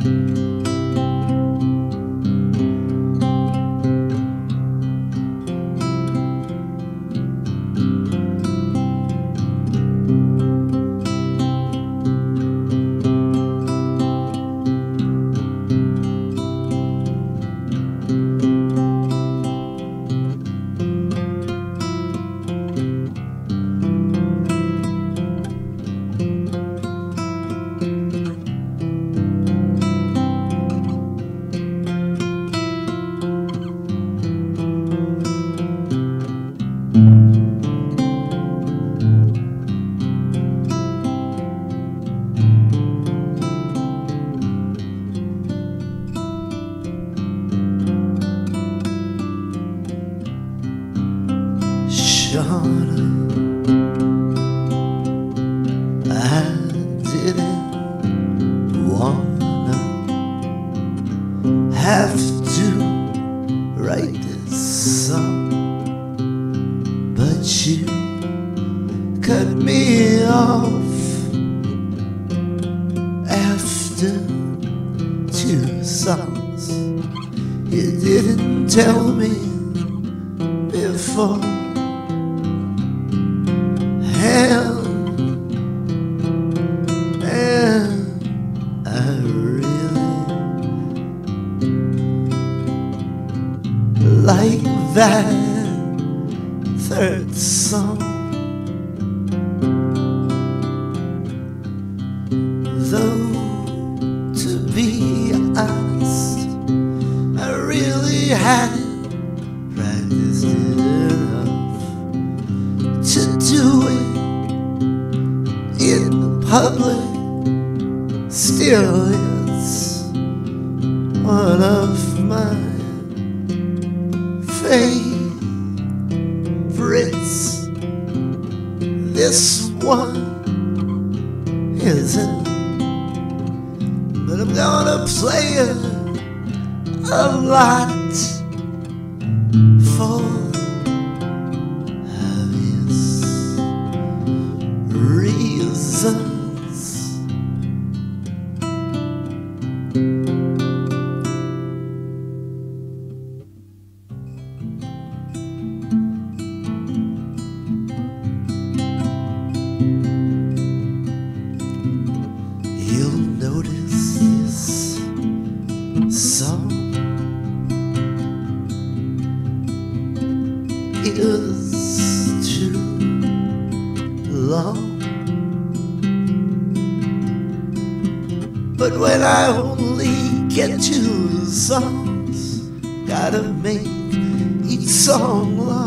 Shauna, I didn't wanna have to write this song, but you cut me off after 2 songs. You didn't tell me before. And I really like that 3rd song, though to be honest, I really hadn't practiced enough to do it in public. Still, it's one of my favorites. This one isn't, but I'm gonna play it a lot for obvious reasons. You'll notice this song is too long, but when I only get 2 songs, gotta make each song long.